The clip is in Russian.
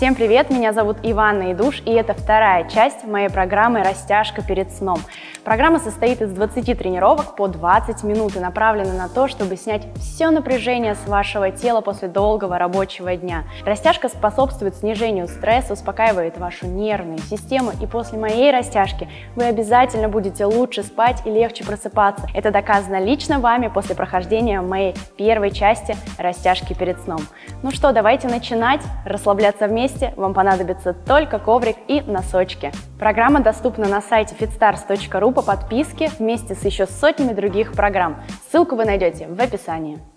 Всем привет, меня зовут Иванна Идуш, и это вторая часть моей программы «Растяжка перед сном». Программа состоит из 20 тренировок по 20 минут и направлена на то, чтобы снять все напряжение с вашего тела после долгого рабочего дня. Растяжка способствует снижению стресса, успокаивает вашу нервную систему, и после моей растяжки вы обязательно будете лучше спать и легче просыпаться. Это доказано лично вами после прохождения моей первой части «Растяжки перед сном». Ну что, давайте начинать расслабляться вместе. Вам понадобится только коврик и носочки. Программа доступна на сайте fitstars.ru по подписке вместе с еще сотнями других программ. Ссылку вы найдете в описании.